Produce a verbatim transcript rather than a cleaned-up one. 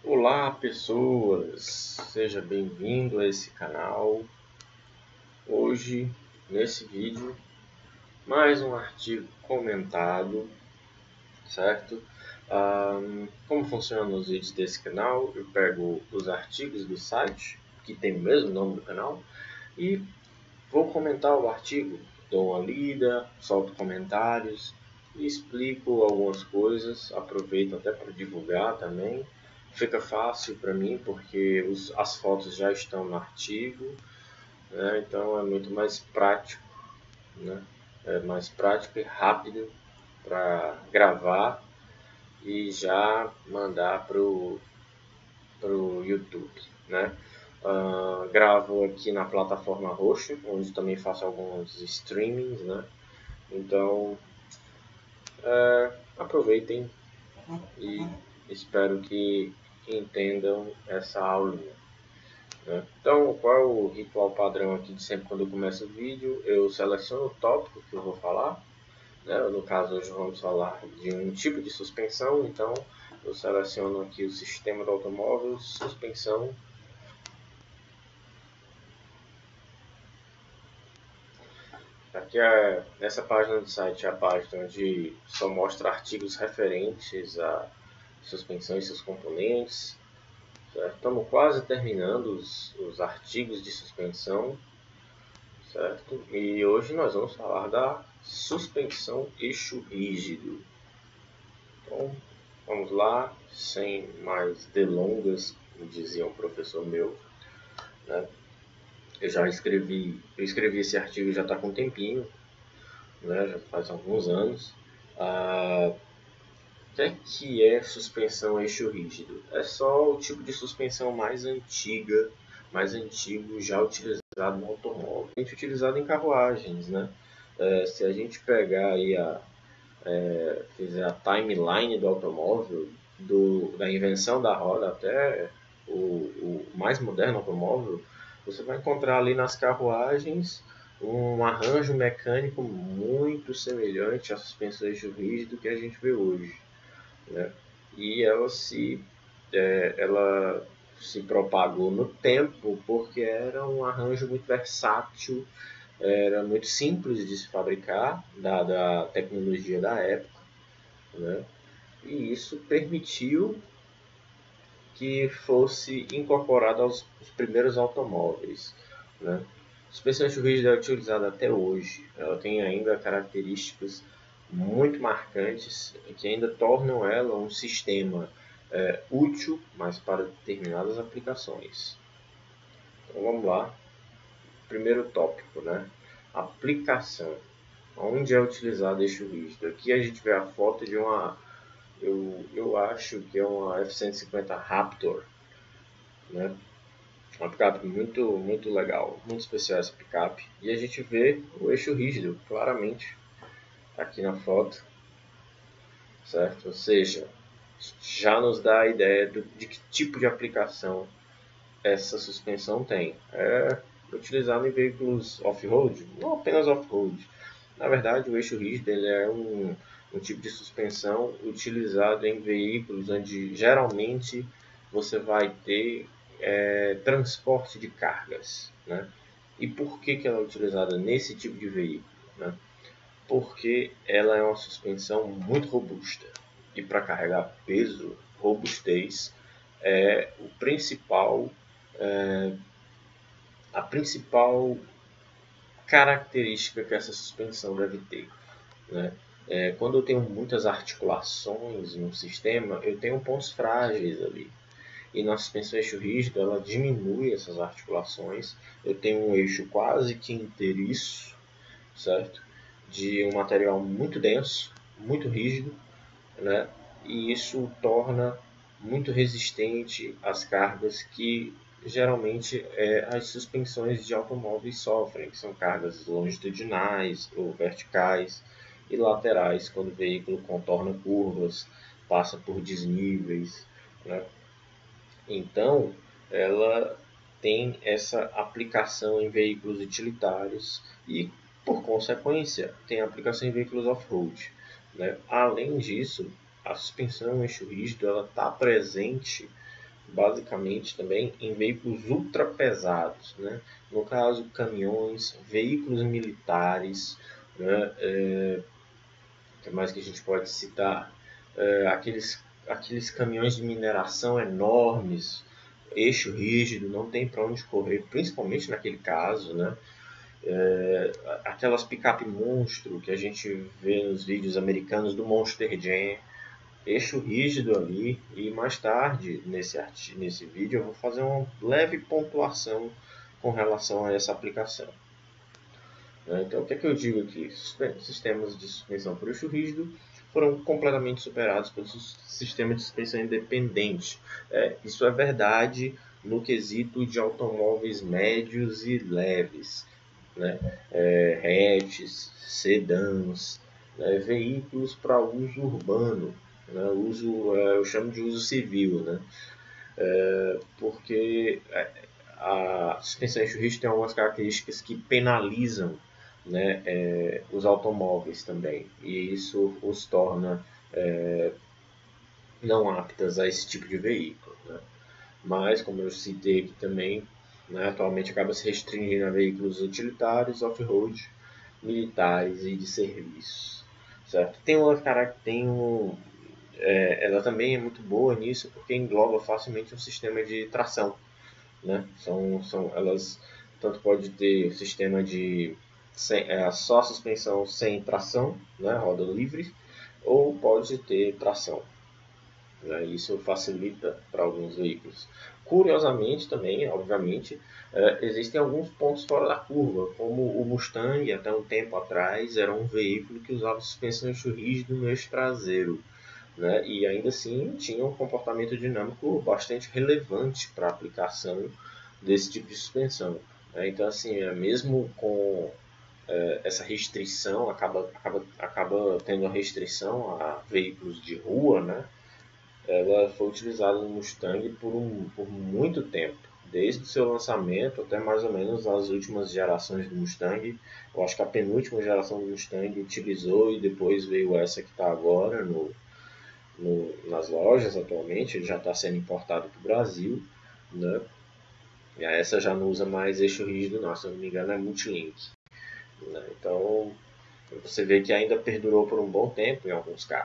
Olá pessoas, seja bem-vindo a esse canal. Hoje, nesse vídeo, mais um artigo comentado, certo? Um, como funcionam os vídeos desse canal? Eu pego os artigos do site, que tem o mesmo nome do canal, e vou comentar o artigo, dou uma lida, solto comentários e explico algumas coisas, aproveito até para divulgar também. Fica fácil para mim porque os, as fotos já estão no artigo, né? Então é muito mais prático, né? É mais prático e rápido para gravar e já mandar para o YouTube, né? Uh, gravo aqui na plataforma Roxo, onde também faço alguns streamings, né? Então uh, aproveitem e espero que entendam essa aulinha, né? Então, qual é o ritual padrão aqui de sempre quando eu começo o vídeo? Eu seleciono o tópico que eu vou falar, né? No caso, hoje vamos falar de um tipo de suspensão, então eu seleciono aqui o sistema do automóvel, suspensão. Aqui é, nessa página do site é a página onde só mostra artigos referentes à suspensão e seus componentes. Certo? Estamos quase terminando os, os artigos de suspensão, certo? E hoje nós vamos falar da suspensão eixo rígido. Então, vamos lá, sem mais delongas, como dizia um professor meu, né? Eu já escrevi, eu escrevi esse artigo já está com um tempinho, né? Já faz alguns anos. Ah, o que é que é suspensão eixo rígido? É só o tipo de suspensão mais antiga, mais antigo já utilizado no automóvel, utilizado em carruagens, né? É, se a gente pegar aí a, é, fizer a timeline do automóvel, do, da invenção da roda até o, o mais moderno automóvel, você vai encontrar ali nas carruagens um arranjo mecânico muito semelhante à suspensão eixo rígido que a gente vê hoje, né? E ela se, é, ela se propagou no tempo porque era um arranjo muito versátil, era muito simples de se fabricar, dada a tecnologia da época, né? E isso permitiu que fosse incorporado aos primeiros automóveis, né? A suspensão rígida é utilizada até hoje. Ela tem ainda características muito marcantes que ainda tornam ela um sistema é, útil, mas para determinadas aplicações. Então vamos lá. Primeiro tópico, né? Aplicação. Onde é utilizado eixo rígido? Aqui a gente vê a foto de uma, eu, eu acho que é uma F cento e cinquenta Raptor, né? Uma picape muito, muito legal, muito especial essa picape. E a gente vê o eixo rígido claramente aqui na foto, certo? Ou seja, já nos dá a ideia do, de que tipo de aplicação essa suspensão tem. É utilizado em veículos off-road, não apenas off-road. Na verdade, o eixo rígido ele é um, um tipo de suspensão utilizado em veículos onde geralmente você vai ter é, transporte de cargas, né? E por que, que ela é utilizada nesse tipo de veículo, né? Porque ela é uma suspensão muito robusta e para carregar peso, robustez é o principal, é, a principal característica que essa suspensão deve ter, né? É, quando eu tenho muitas articulações no sistema, eu tenho pontos frágeis ali. E na suspensão eixo rígido, ela diminui essas articulações. Eu tenho um eixo quase que inteiriço, certo? De um material muito denso, muito rígido, né? E isso torna muito resistente às cargas que geralmente é, as suspensões de automóveis sofrem, que são cargas longitudinais ou verticais e laterais, quando o veículo contorna curvas, passa por desníveis, né? Então, ela tem essa aplicação em veículos utilitários e, por consequência, tem aplicação em veículos off-road, né? Além disso, a suspensão eixo rígido ela está presente basicamente também em veículos ultrapesados, né? No caso, caminhões, veículos militares, né? É, o que mais que a gente pode citar? É, aqueles, aqueles caminhões de mineração enormes, eixo rígido, não tem para onde correr, principalmente naquele caso, né? É, aquelas picape monstro que a gente vê nos vídeos americanos do Monster Jam, eixo rígido ali. E mais tarde nesse, nesse vídeo eu vou fazer uma leve pontuação com relação a essa aplicação. Então, o que é que eu digo aqui? Sistemas de suspensão por eixo rígido foram completamente superados pelo sistema de suspensão independente. É, isso é verdade no quesito de automóveis médios e leves, né? É, hatches, sedãs, né? Veículos para uso urbano, né? Uso, é, eu chamo de uso civil, né? É, porque a suspensão eixo rígido tem algumas características que penalizam, né, é, os automóveis também, e isso os torna é, não aptas a esse tipo de veículo, né? Mas, como eu citei aqui também, né, atualmente acaba se restringindo a veículos utilitários, off-road, militares e de serviço, certo? Tem uma cara, tem um, é, ela também é muito boa nisso porque engloba facilmente um sistema de tração, né? São, são, elas tanto pode ter sistema de sem, é, só suspensão sem tração, né? Roda livre, ou pode ter tração, né? Isso facilita para alguns veículos. Curiosamente também, obviamente, é, existem alguns pontos fora da curva, como o Mustang, até um tempo atrás, era um veículo que usava suspensão eixo rígido no eixo traseiro, né? E ainda assim tinha um comportamento dinâmico bastante relevante para a aplicação desse tipo de suspensão, né? Então, assim, é, mesmo com é, essa restrição, acaba, acaba, acaba tendo uma restrição a veículos de rua, né? Ela foi utilizada no Mustang por, um, por muito tempo, desde o seu lançamento até mais ou menos as últimas gerações do Mustang. Eu acho que a penúltima geração do Mustang utilizou e depois veio essa que está agora no, no, nas lojas atualmente. Ele já está sendo importado para o Brasil, né? E essa já não usa mais eixo rígido, não, se eu não me engano é Multilink, né? Então você vê que ainda perdurou por um bom tempo em alguns casos.